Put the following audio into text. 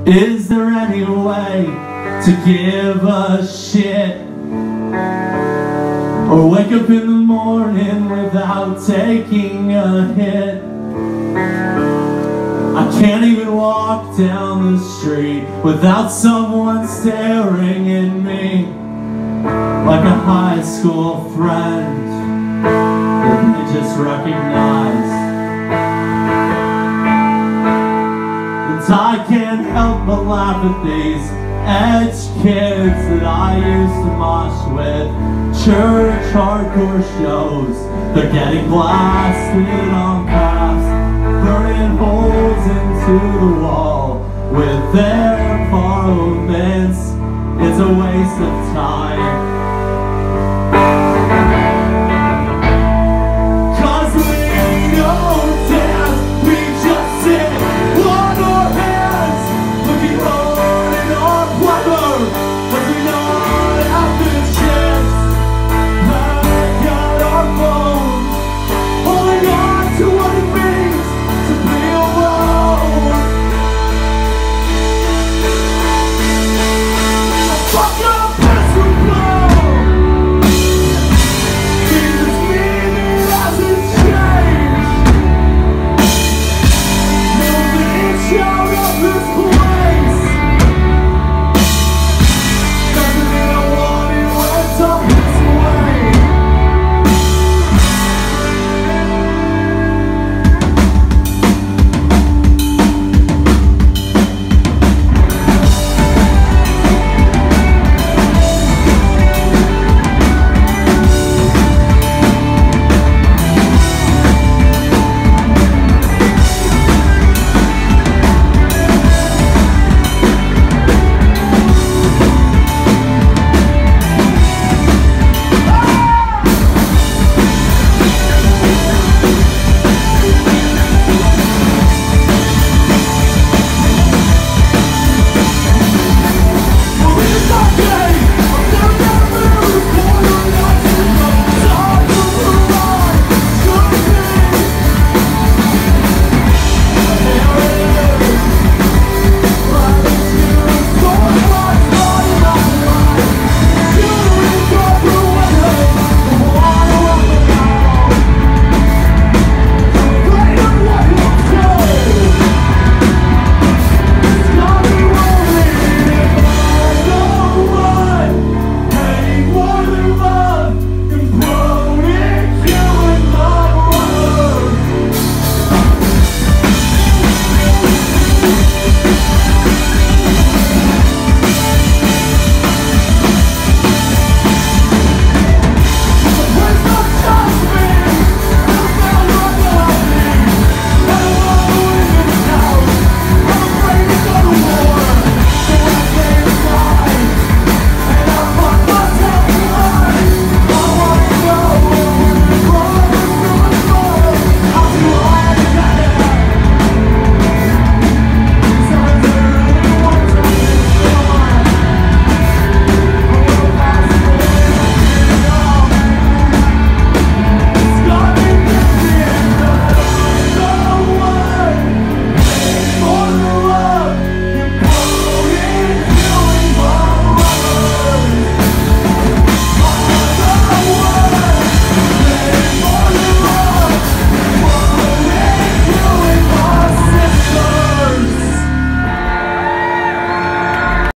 Is there any way to give a shit? Or wake up in the morning without taking a hit? I can't even walk down the street without someone staring at me like a high school friend that they just recognize. And I can't help but laugh at these edge kids that I used to mosh with. Church hardcore shows, they're getting blasted on paths, burning holes into the wall with their